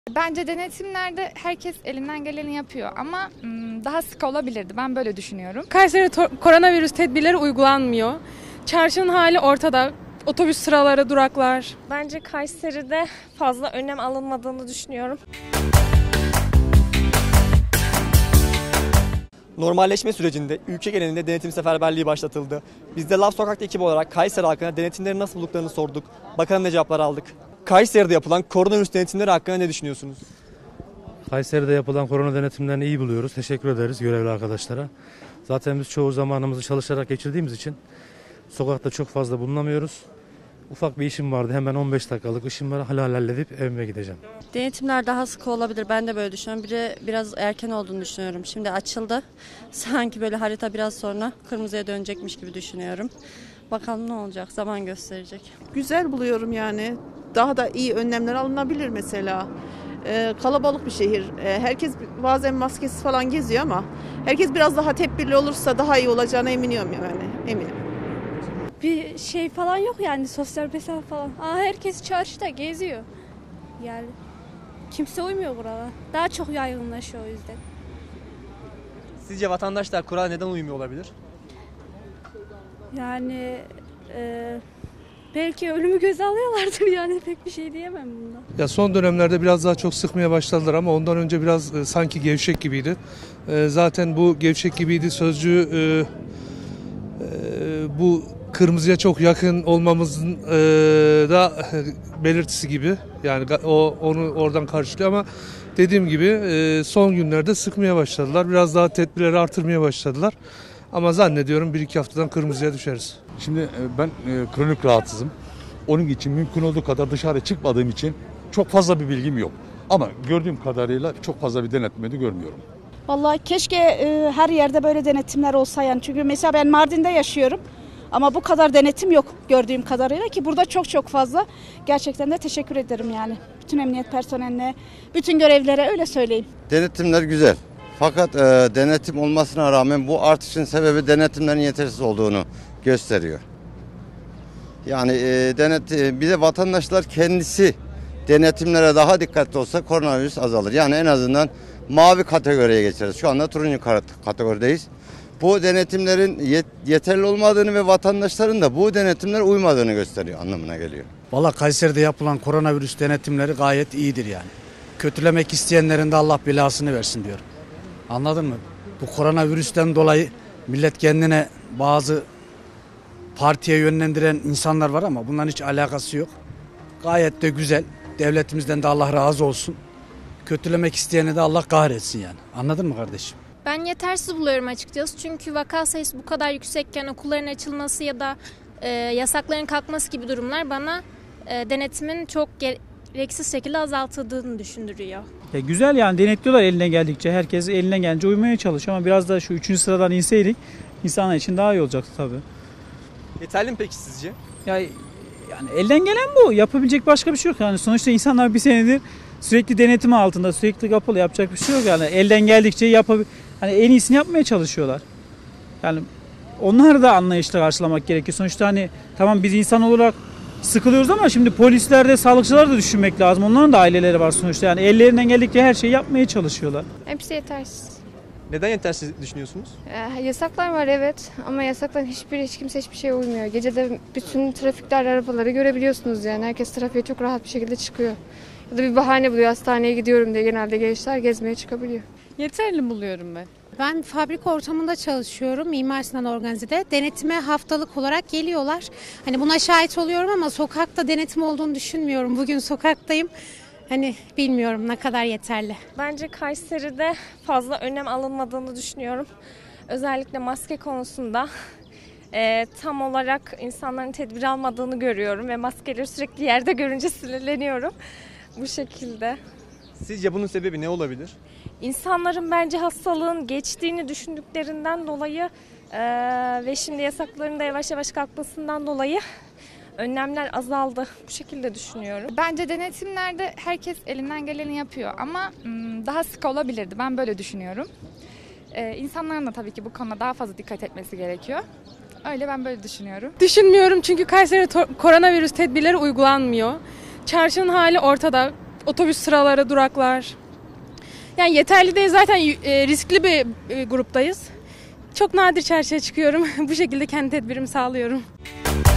Bence denetimlerde herkes elinden geleni yapıyor ama daha sık olabilirdi. Ben böyle düşünüyorum. Kayseri'de koronavirüs tedbirleri uygulanmıyor. Çarşının hali ortada. Otobüs sıraları, duraklar. Bence Kayseri'de fazla önlem alınmadığını düşünüyorum. Normalleşme sürecinde ülke genelinde denetim seferberliği başlatıldı. Biz de Laf Sokak'ta ekip olarak Kayseri halkına denetimleri nasıl bulduklarını sorduk. Bakalım ne cevaplar aldık. Kayseri'de yapılan koronavirüs denetimleri hakkında ne düşünüyorsunuz? Kayseri'de yapılan korona denetimlerini iyi buluyoruz. Teşekkür ederiz görevli arkadaşlara. Zaten biz çoğu zamanımızı çalışarak geçirdiğimiz için sokakta çok fazla bulunamıyoruz. Ufak bir işim vardı. Hemen 15 dakikalık işim var. Halledip evime gideceğim. Denetimler daha sık olabilir. Ben de böyle düşünüyorum. Biraz erken olduğunu düşünüyorum. Şimdi açıldı. Sanki böyle harita biraz sonra kırmızıya dönecekmiş gibi düşünüyorum. Bakalım ne olacak? Zaman gösterecek. Güzel buluyorum yani. Daha da iyi önlemler alınabilir mesela. Kalabalık bir şehir. Herkes bazen maskesiz falan geziyor ama herkes biraz daha tedbirli olursa daha iyi olacağına eminim yani. Eminim. Bir şey falan yok yani sosyal mesafe falan. Herkes çarşıda geziyor. Yani kimse uymuyor buralara. Daha çok yaygınlaşıyor o yüzden. Sizce vatandaşlar kurala neden uymuyor olabilir? Yani belki ölümü göze alıyorlardır yani pek bir şey diyemem bundan. Ya son dönemlerde biraz daha çok sıkmaya başladılar ama ondan önce biraz sanki gevşek gibiydi. Zaten bu gevşek gibiydi sözcüğü bu kırmızıya çok yakın olmamızın da belirtisi gibi. Yani onu oradan karşılıyor ama dediğim gibi son günlerde sıkmaya başladılar. Biraz daha tedbirleri artırmaya başladılar. Ama zannediyorum 1-2 haftadan kırmızıya düşeriz. Şimdi ben kronik rahatsızım. Onun için mümkün olduğu kadar dışarı çıkmadığım için çok fazla bir bilgim yok. Ama gördüğüm kadarıyla çok fazla bir denetme de görmüyorum. Vallahi keşke her yerde böyle denetimler olsa yani. Çünkü mesela ben Mardin'de yaşıyorum. Ama bu kadar denetim yok gördüğüm kadarıyla ki burada çok fazla. Gerçekten de teşekkür ederim yani. Bütün emniyet personeline, bütün görevlilere öyle söyleyeyim. Denetimler güzel. Fakat denetim olmasına rağmen bu artışın sebebi denetimlerin yetersiz olduğunu gösteriyor. Yani bir de vatandaşlar kendisi denetimlere daha dikkatli olsa koronavirüs azalır. Yani en azından mavi kategoriye geçeriz. Şu anda turuncu kategorideyiz. Bu denetimlerin yeterli olmadığını ve vatandaşların da bu denetimlere uymadığını gösteriyor anlamına geliyor. Valla Kayseri'de yapılan koronavirüs denetimleri gayet iyidir yani. Kötülemek isteyenlerin de Allah belasını versin diyor. Anladın mı? Bu koronavirüsten dolayı millet kendine bazı partiye yönlendiren insanlar var ama bunların hiç alakası yok. Gayet de güzel. Devletimizden de Allah razı olsun. Kötülemek isteyeni de Allah kahretsin yani. Anladın mı kardeşim? Ben yetersiz buluyorum açıkçası. Çünkü vaka sayısı bu kadar yüksekken okulların açılması ya da yasakların kalkması gibi durumlar bana denetimin çok gereksiz şekilde azaltıldığını düşündürüyor. Güzel yani denetliyorlar eline geldikçe. Herkes eline gelince uymaya çalışıyor ama biraz da şu 3. sıradan inseydik insanlar için daha iyi olacaktı tabii. Yeterli mi peki sizce? Yani elden gelen bu. Yapabilecek başka bir şey yok. Yani sonuçta insanlar bir senedir sürekli denetim altında, sürekli kapalı, yapacak bir şey yok yani. Elden geldikçe hani en iyisini yapmaya çalışıyorlar. Yani onları da anlayışla karşılamak gerekiyor. Sonuçta hani tamam biz insan olarak sıkılıyoruz ama şimdi polislerde, sağlıkçılar da düşünmek lazım. Onların da aileleri var sonuçta. Yani ellerinden geldikçe her şeyi yapmaya çalışıyorlar. Hepsi yetersiz. Neden yetersiz düşünüyorsunuz? Yasaklar var evet ama yasakların hiç kimse hiçbir şeye uymuyor. Gece de bütün trafikler, arabaları görebiliyorsunuz yani. Herkes trafiğe çok rahat bir şekilde çıkıyor. Ya da bir bahane buluyor, hastaneye gidiyorum diye genelde gençler gezmeye çıkabiliyor. Yeterli buluyorum ben. Ben fabrika ortamında çalışıyorum. Mimar Sinan Organize'de. Denetime haftalık olarak geliyorlar. Hani buna şahit oluyorum ama sokakta denetim olduğunu düşünmüyorum. Bugün sokaktayım. Hani bilmiyorum ne kadar yeterli. Bence Kayseri'de fazla önlem alınmadığını düşünüyorum. Özellikle maske konusunda tam olarak insanların tedbir almadığını görüyorum ve maskeleri sürekli yerde görünce sinirleniyorum. Bu şekilde. Sizce bunun sebebi ne olabilir? İnsanların bence hastalığın geçtiğini düşündüklerinden dolayı ve şimdi yasakların da yavaş yavaş kalkmasından dolayı önlemler azaldı. Bu şekilde düşünüyorum. Bence denetimlerde herkes elinden geleni yapıyor ama daha sık olabilirdi. Ben böyle düşünüyorum. İnsanların da tabii ki bu konuda daha fazla dikkat etmesi gerekiyor. Öyle ben böyle düşünüyorum. Düşünmüyorum çünkü Kayseri'de koronavirüs tedbirleri uygulanmıyor. Çarşının hali ortada. otobüs sıraları, duraklar. Yani yeterli değil, zaten riskli bir gruptayız. Çok nadir çarşıya çıkıyorum. Bu şekilde kendi tedbirimi sağlıyorum.